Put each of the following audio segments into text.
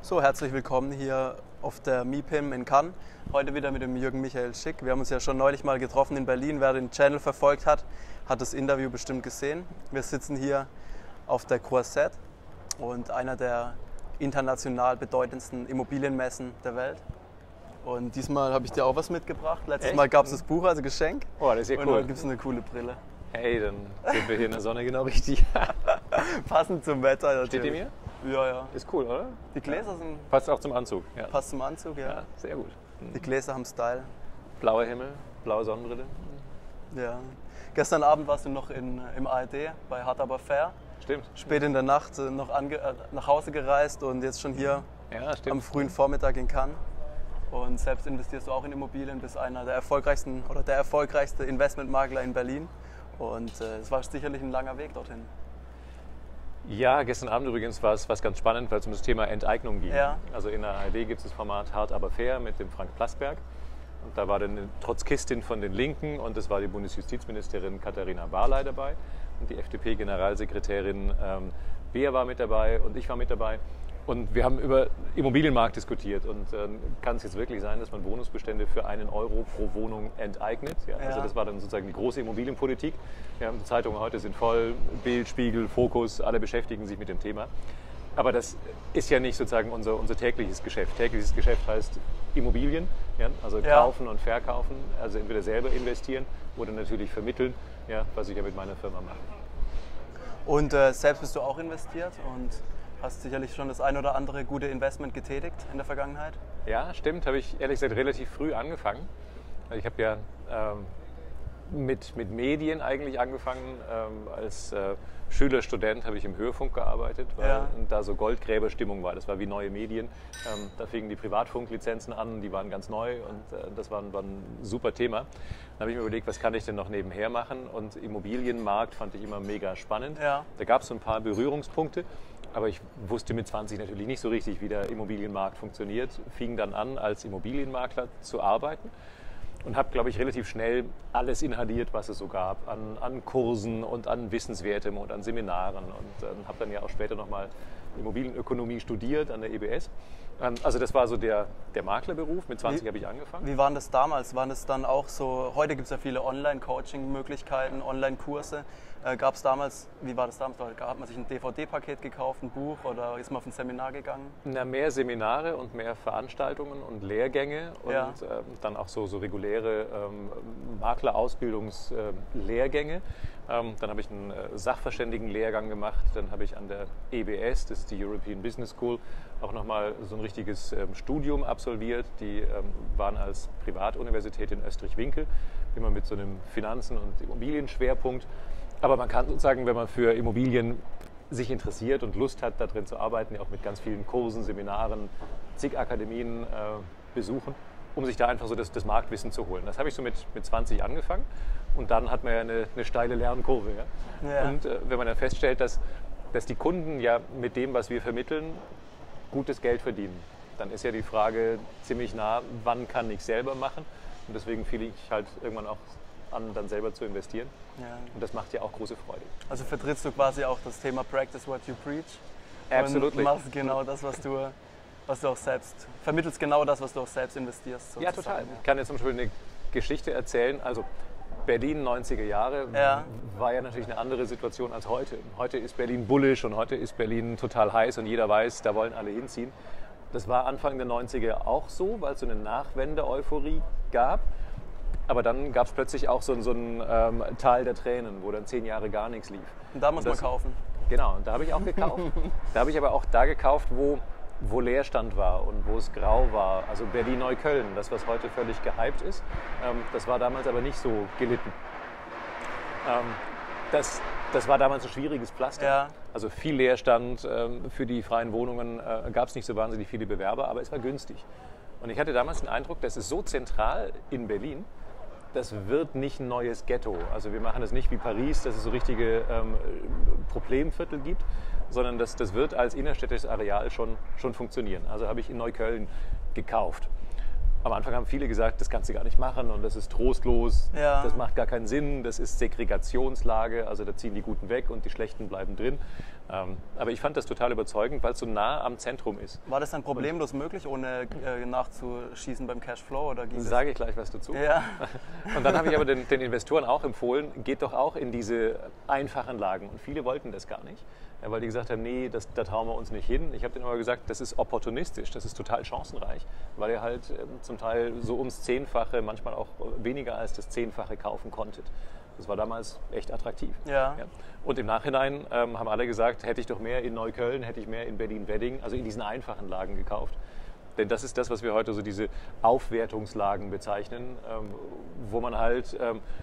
So, herzlich willkommen hier auf der MIPIM in Cannes. Heute wieder mit dem Jürgen Michael Schick. Wir haben uns ja schon neulich mal getroffen in Berlin. Wer den Channel verfolgt hat, hat das Interview bestimmt gesehen. Wir sitzen hier auf der Croisette und einer der international bedeutendsten Immobilienmessen der Welt. Und diesmal habe ich dir auch was mitgebracht. Letztes Mal gab es das Buch als Geschenk. Oh, das ist ja cool. Und heute gibt es eine coole Brille. Hey, dann sind wir hier in der Sonne genau richtig. Passend zum Wetter natürlich. Steht die mir? Ja, ja. Ist cool, oder? Die Gläser sind... Passt auch zum Anzug. Ja. Passt zum Anzug, ja. Ja, sehr gut. Die Gläser haben Style. Blauer Himmel, blaue Sonnenbrille. Ja. Gestern Abend warst du noch im ARD bei Hart aber fair. Stimmt. Spät in der Nacht noch nach Hause gereist und jetzt schon hier am frühen Vormittag in Cannes. Und selbst investierst du auch in Immobilien, bist einer der erfolgreichsten oder der erfolgreichste Investmentmakler in Berlin. Und es war sicherlich ein langer Weg dorthin. Ja, gestern Abend übrigens war es ganz spannend, weil es um das Thema Enteignung ging. Ja. Also in der ARD gibt es das Format Hart aber fair mit dem Frank Plasberg. Und da war dann eine Trotzkistin von den Linken und es war die Bundesjustizministerin Katharina Barley dabei und die FDP-Generalsekretärin Beer war mit dabei und ich war mit dabei. Und wir haben über Immobilienmarkt diskutiert und kann es jetzt wirklich sein, dass man Wohnungsbestände für €1 pro Wohnung enteignet? Ja, also das war dann sozusagen die große Immobilienpolitik. Ja, die Zeitungen heute sind voll, Bild, Spiegel, Fokus, alle beschäftigen sich mit dem Thema. Aber das ist ja nicht sozusagen unser tägliches Geschäft. Tägliches Geschäft heißt Immobilien, ja, also kaufen und verkaufen, also entweder selber investieren oder natürlich vermitteln, ja, was ich ja mit meiner Firma mache. Und selbst bist du auch investiert und hast sicherlich schon das ein oder andere gute Investment getätigt in der Vergangenheit? Ja, stimmt. Habe ich ehrlich gesagt relativ früh angefangen. Ich habe ja mit Medien eigentlich angefangen. Als Schüler, Student habe ich im Hörfunk gearbeitet, weil da so Goldgräberstimmung war. Das war wie neue Medien. Da fingen die Privatfunklizenzen an, die waren ganz neu und das war ein super Thema. Dann habe ich mir überlegt, was kann ich denn noch nebenher machen? Und Immobilienmarkt fand ich immer mega spannend. Ja. Da gab es so ein paar Berührungspunkte. Aber ich wusste mit 20 natürlich nicht so richtig, wie der Immobilienmarkt funktioniert. Fing dann an, als Immobilienmakler zu arbeiten und habe, glaube ich, relativ schnell alles inhaliert, was es so gab, an Kursen und an Wissenswertem und an Seminaren. Und habe dann ja auch später nochmal Immobilienökonomie studiert an der EBS. Also das war so der Maklerberuf. Mit 20 habe ich angefangen. Wie war das damals? Waren das dann auch so, heute gibt es ja viele Online-Coaching-Möglichkeiten, Online-Kurse. Gab es damals, wie war das damals? Hat man sich ein DVD-Paket gekauft, ein Buch oder ist man auf ein Seminar gegangen? Na, mehr Seminare und mehr Veranstaltungen und Lehrgänge und dann auch so reguläre Maklerausbildungslehrgänge. Dann habe ich einen Sachverständigenlehrgang gemacht, dann habe ich an der EBS, das ist die European Business School, auch nochmal so ein richtiges Studium absolviert. Die waren als Privatuniversität in Österreich-Winkel, immer mit so einem Finanzen- und Immobilienschwerpunkt. Aber man kann sozusagen, wenn man für Immobilien sich interessiert und Lust hat, da drin zu arbeiten, ja auch mit ganz vielen Kursen, Seminaren, zig Akademien besuchen, um sich da einfach so das Marktwissen zu holen. Das habe ich so mit 20 angefangen und dann hat man ja eine steile Lernkurve. Ja? Ja. Und wenn man dann feststellt, dass die Kunden ja mit dem, was wir vermitteln, gutes Geld verdienen, dann ist ja die Frage ziemlich nah, wann kann ich selber machen? Und deswegen fiel ich halt irgendwann auch an, dann selber zu investieren. Ja. Und das macht ja auch große Freude. Also vertrittst du quasi auch das Thema Practice what you preach? Absolutely. Und machst genau das, was du auch selbst, vermittelst genau das, was du auch selbst investierst. Sozusagen. Ja, total. Ich kann jetzt zum Beispiel eine Geschichte erzählen. Also Berlin 90er Jahre war ja natürlich eine andere Situation als heute. Heute ist Berlin bullish und heute ist Berlin total heiß und jeder weiß, da wollen alle hinziehen. Das war Anfang der 90er auch so, weil es so eine Nachwende-Euphorie gab. Aber dann gab es plötzlich auch so einen Tal der Tränen, wo dann 10 Jahre gar nichts lief. Und da muss man kaufen. Genau, und da habe ich auch gekauft. Da habe ich aber auch da gekauft, wo Leerstand war und wo es grau war. Also Berlin-Neukölln, das was heute völlig gehypt ist, das war damals aber nicht so gelitten. Das war damals ein schwieriges Pflaster. Ja. Also viel Leerstand, für die freien Wohnungen gab es nicht so wahnsinnig viele Bewerber, aber es war günstig. Und ich hatte damals den Eindruck, das ist so zentral in Berlin, das wird nicht ein neues Ghetto. Also wir machen das nicht wie Paris, dass es so richtige Problemviertel gibt, sondern das wird als innerstädtisches Areal schon funktionieren. Also habe ich in Neukölln gekauft. am Anfang haben viele gesagt, das kannst du gar nicht machen und das ist trostlos, das macht gar keinen Sinn, das ist Segregationslage, also da ziehen die Guten weg und die Schlechten bleiben drin. Aber ich fand das total überzeugend, weil es so nah am Zentrum ist. War das dann problemlos möglich, ohne nachzuschießen beim Cashflow? Oder sage ich gleich was dazu. Ja. Und dann habe ich aber den Investoren auch empfohlen, geht doch auch in diese einfachen Lagen. Und viele wollten das gar nicht, weil die gesagt haben, nee, da trauen wir uns nicht hin. Ich habe denen aber gesagt, das ist opportunistisch, das ist total chancenreich, weil ihr halt zum Teil so ums Zehnfache, manchmal auch weniger als das Zehnfache kaufen konntet. Das war damals echt attraktiv. Ja. Und im Nachhinein haben alle gesagt, hätte ich doch mehr in Neukölln, hätte ich mehr in Berlin-Wedding, also in diesen einfachen Lagen gekauft. Denn das ist das, was wir heute so diese Aufwertungslagen bezeichnen, wo man halt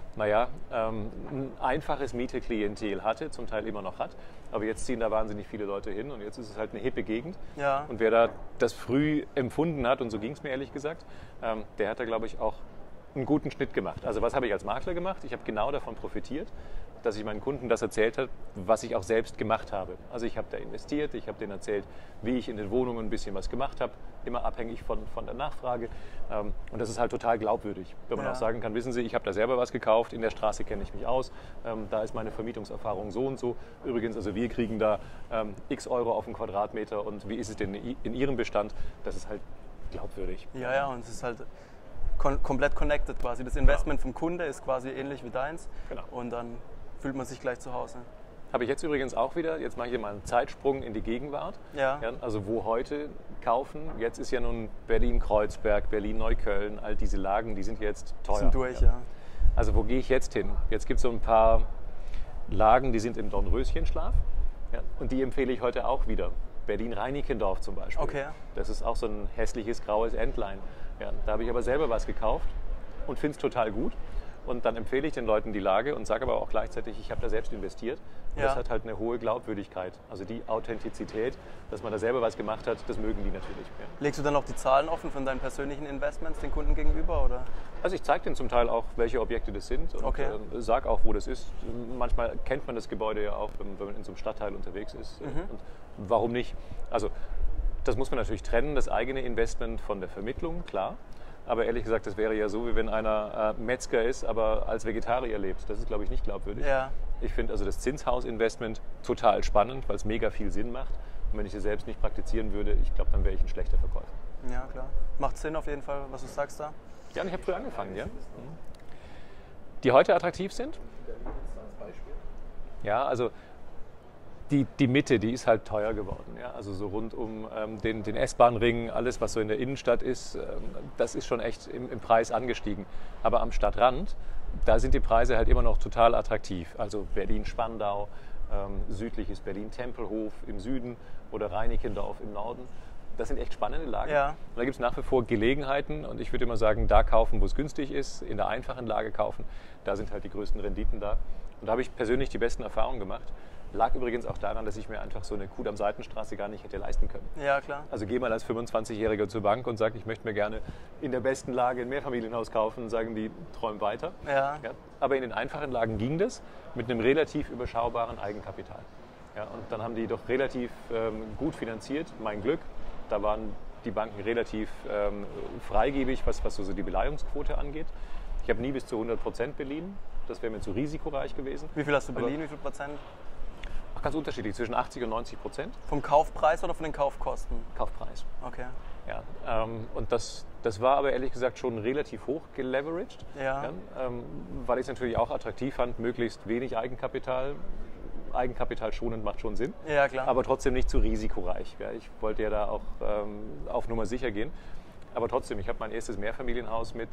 ein einfaches Mieterklientel hatte, zum Teil immer noch hat. Aber jetzt ziehen da wahnsinnig viele Leute hin und jetzt ist es halt eine hippe Gegend. Ja. Und wer da das früh empfunden hat, und so ging es mir ehrlich gesagt, der hat da, glaube ich, auch einen guten Schnitt gemacht. Also was habe ich als Makler gemacht? Ich habe genau davon profitiert, dass ich meinen Kunden das erzählt habe, was ich auch selbst gemacht habe. Also ich habe da investiert, ich habe denen erzählt, wie ich in den Wohnungen ein bisschen was gemacht habe, immer abhängig von der Nachfrage. Und das ist halt total glaubwürdig, wenn man auch sagen kann, wissen Sie, ich habe da selber was gekauft, in der Straße kenne ich mich aus, da ist meine Vermietungserfahrung so und so. Übrigens, also wir kriegen da x Euro auf den Quadratmeter und wie ist es denn in Ihrem Bestand? Das ist halt glaubwürdig. Ja, und es ist halt komplett connected quasi. Das Investment vom Kunde ist quasi ähnlich wie deins. Genau. Und dann fühlt man sich gleich zu Hause. Habe ich jetzt übrigens auch wieder, jetzt mache ich hier mal einen Zeitsprung in die Gegenwart. Ja. Also wo heute kaufen, jetzt ist ja nun Berlin-Kreuzberg, Berlin-Neukölln, all diese Lagen, die sind jetzt teuer. Sind durch, ja. Also wo gehe ich jetzt hin? Jetzt gibt es so ein paar Lagen, die sind im Dornröschenschlaf, und die empfehle ich heute auch wieder. Berlin-Reinickendorf zum Beispiel. Okay. Das ist auch so ein hässliches graues Entlein. Ja, da habe ich aber selber was gekauft und finde es total gut. Und dann empfehle ich den Leuten die Lage und sage aber auch gleichzeitig, ich habe da selbst investiert. Und das hat halt eine hohe Glaubwürdigkeit. Also die Authentizität, dass man da selber was gemacht hat, das mögen die natürlich. Ja. Legst du dann auch die Zahlen offen von deinen persönlichen Investments den Kunden gegenüber? Oder? Also ich zeige denen zum Teil auch, welche Objekte das sind und sage auch, wo das ist. Manchmal kennt man das Gebäude ja auch, wenn man in so einem Stadtteil unterwegs ist. Und warum nicht? Also das muss man natürlich trennen, das eigene Investment von der Vermittlung, klar. Aber ehrlich gesagt, das wäre ja so, wie wenn einer Metzger ist, aber als Vegetarier lebt. Das ist, glaube ich, nicht glaubwürdig. Ja. Ich finde also das Zinshausinvestment total spannend, weil es mega viel Sinn macht. Und wenn ich es selbst nicht praktizieren würde, ich glaube, dann wäre ich ein schlechter Verkäufer. Ja, klar. Macht Sinn auf jeden Fall, was du sagst da. Ja, und ich habe früh angefangen, ja. Die heute attraktiv sind? Ja, also die Mitte, die ist halt teuer geworden. Ja? Also so rund um den S-Bahn-Ring, alles, was so in der Innenstadt ist, das ist schon echt im Preis angestiegen. Aber am Stadtrand, da sind die Preise halt immer noch total attraktiv. Also Berlin-Spandau, südliches Berlin-Tempelhof im Süden oder Reinickendorf im Norden. Das sind echt spannende Lagen. Ja. Und da gibt es nach wie vor Gelegenheiten und ich würde immer sagen, da kaufen, wo es günstig ist, in der einfachen Lage kaufen. Da sind halt die größten Renditen da. Und da habe ich persönlich die besten Erfahrungen gemacht. Lag übrigens auch daran, dass ich mir einfach so eine Kudamm Seitenstraße gar nicht hätte leisten können. Ja, klar. Also geh mal als 25-Jähriger zur Bank und sag, ich möchte mir gerne in der besten Lage ein Mehrfamilienhaus kaufen und sagen, die träumen weiter. Ja. Ja, aber in den einfachen Lagen ging das mit einem relativ überschaubaren Eigenkapital. Ja, und dann haben die doch relativ gut finanziert, mein Glück. Da waren die Banken relativ freigebig, was so die Beleihungsquote angeht. Ich habe nie bis zu 100% beliehen. Das wäre mir zu risikoreich gewesen. Wie viel hast du beliehen? Wie viel Prozent? Ganz unterschiedlich, zwischen 80 und 90%. Vom Kaufpreis oder von den Kaufkosten? Kaufpreis. Okay. Ja, und das war aber ehrlich gesagt schon relativ hoch geleveraged, Ja. weil ich es natürlich auch attraktiv fand, möglichst wenig Eigenkapital. Eigenkapital schonend macht schon Sinn, Ja, klar. aber trotzdem nicht zu risikoreich. Ja, ich wollte ja da auch auf Nummer sicher gehen. Aber trotzdem, ich habe mein erstes Mehrfamilienhaus mit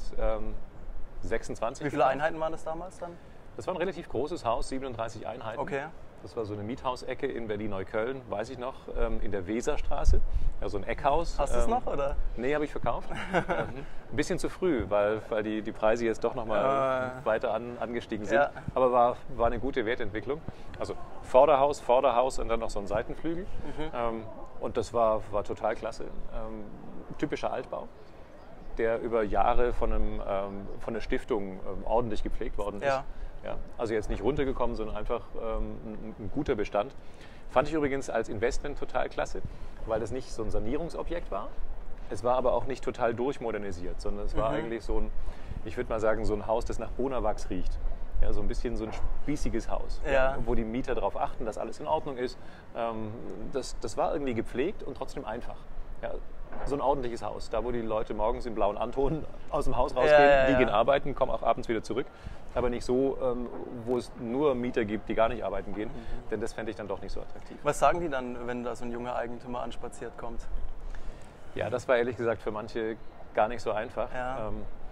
26. Wie viele Einheiten waren das damals dann? Das war ein relativ großes Haus, 37 Einheiten. Okay. Das war so eine Miethausecke in Berlin-Neukölln, weiß ich noch, in der Weserstraße. Ja, so ein Eckhaus. Hast du es noch, oder? Nee, habe ich verkauft. Ein bisschen zu früh, weil die Preise jetzt doch nochmal weiter angestiegen sind. Ja. Aber war eine gute Wertentwicklung. Also Vorderhaus und dann noch so ein Seitenflügel. Und das war total klasse. Typischer Altbau, der über Jahre von der Stiftung ordentlich gepflegt worden ist. Ja. Ja, also jetzt nicht runtergekommen, sondern einfach ein guter Bestand. Fand ich übrigens als Investment total klasse, weil das nicht so ein Sanierungsobjekt war, Es war aber auch nicht total durchmodernisiert, sondern es war eigentlich so ein, ich würde mal sagen, so ein Haus, das nach Bonawachs riecht. Ja, so ein bisschen so ein spießiges Haus, wo die Mieter darauf achten, dass alles in Ordnung ist. Das war irgendwie gepflegt und trotzdem einfach. Ja, so ein ordentliches Haus, da wo die Leute morgens im blauen Anton aus dem Haus rausgehen, die gehen arbeiten, kommen auch abends wieder zurück. Aber nicht so, wo es nur Mieter gibt, die gar nicht arbeiten gehen, denn das fände ich dann doch nicht so attraktiv. Was sagen die dann, wenn da so ein junger Eigentümer anspaziert kommt? Ja, das war ehrlich gesagt für manche gar nicht so einfach. Ja.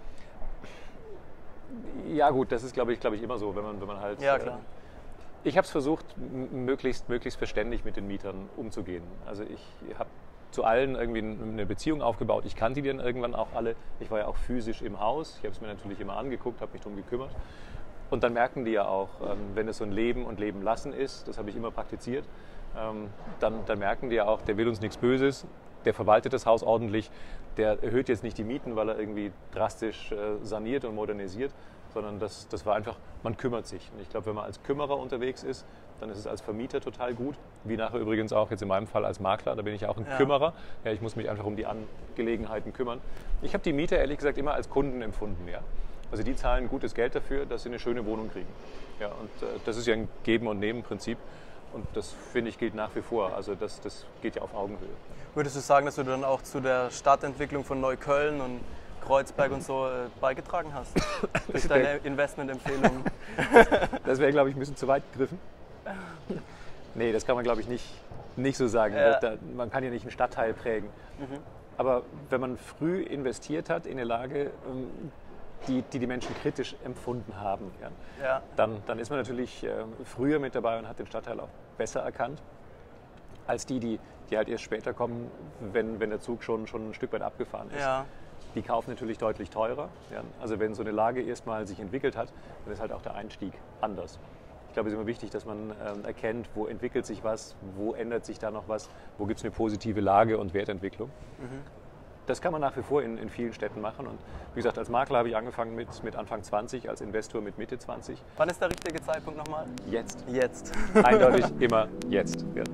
Ja gut, das ist glaube ich immer so, wenn man halt... Ja, klar. Ich habe es versucht, möglichst verständig mit den Mietern umzugehen. Also ich habe zu allen irgendwie eine Beziehung aufgebaut. Ich kannte die dann irgendwann auch alle. Ich war ja auch physisch im Haus. Ich habe es mir natürlich immer angeguckt, habe mich darum gekümmert. Und dann merken die ja auch, wenn es so ein Leben und Leben lassen ist, das habe ich immer praktiziert, dann merken die ja auch, der will uns nichts Böses, der verwaltet das Haus ordentlich, der erhöht jetzt nicht die Mieten, weil er irgendwie drastisch saniert und modernisiert, sondern das war einfach, man kümmert sich. Und ich glaube, wenn man als Kümmerer unterwegs ist, dann ist es als Vermieter total gut, wie nachher übrigens auch jetzt in meinem Fall als Makler, da bin ich auch ein Kümmerer. Ja, ich muss mich einfach um die Angelegenheiten kümmern. Ich habe die Mieter ehrlich gesagt immer als Kunden empfunden. Ja. Also die zahlen gutes Geld dafür, dass sie eine schöne Wohnung kriegen. Ja, und das ist ja ein Geben- und Nehmen-Prinzip. Und das, finde ich, gilt nach wie vor. Also das geht ja auf Augenhöhe. Würdest du sagen, dass du dann auch zu der Stadtentwicklung von Neukölln und Kreuzberg und so beigetragen hast? Durch deine Investmentempfehlungen? Das wäre, glaube ich, ein bisschen zu weit gegriffen. Nee, das kann man, glaube ich, nicht so sagen. Ja. Man kann ja nicht einen Stadtteil prägen. Aber wenn man früh investiert hat in eine Lage, die Menschen kritisch empfunden haben, dann ist man natürlich früher mit dabei und hat den Stadtteil auch besser erkannt, als die halt erst später kommen, wenn der Zug schon ein Stück weit abgefahren ist. Ja. Die kaufen natürlich deutlich teurer. Ja. Also wenn so eine Lage erstmal sich entwickelt hat, dann ist halt auch der Einstieg anders. Ich glaube, es ist immer wichtig, dass man erkennt, wo entwickelt sich was, wo ändert sich da noch was, wo gibt es eine positive Lage und Wertentwicklung. Das kann man nach wie vor in vielen Städten machen. Und wie gesagt, als Makler habe ich angefangen mit Anfang 20, als Investor mit Mitte 20. Wann ist der richtige Zeitpunkt nochmal? Jetzt. Jetzt. Eindeutig immer jetzt. Ja.